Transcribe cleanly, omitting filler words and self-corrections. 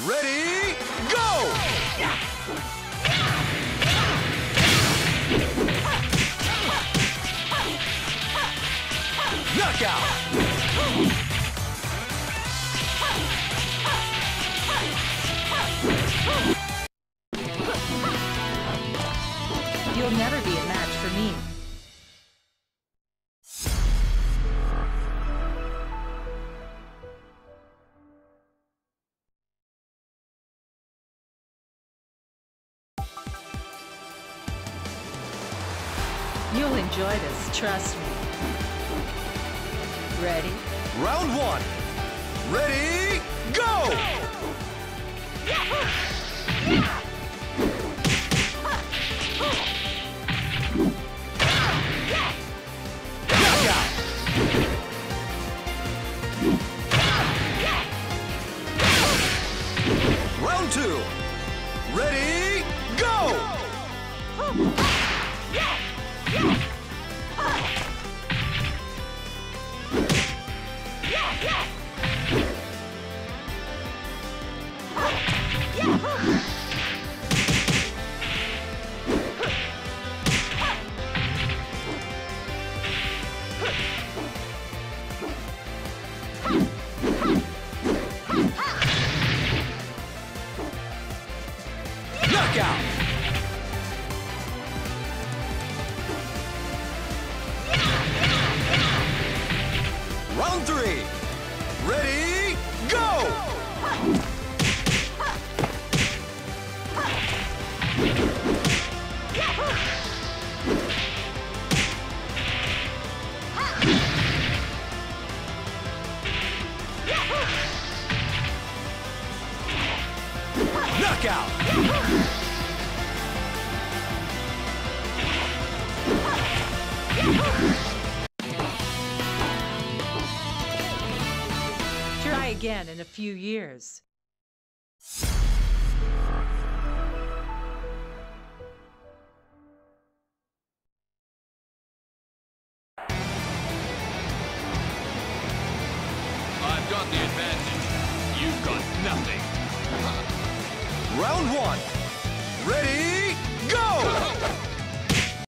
Ready, go! Knockout! You'll never be a match for me. You'll enjoy this, trust me. Ready? Round one. Ready, go! Knockout! Round two. Ready, go! Knockout! Round three. Ready, go! Knockout! Try again in a few years. I've got the advantage. You've got nothing. Round one. Ready, go!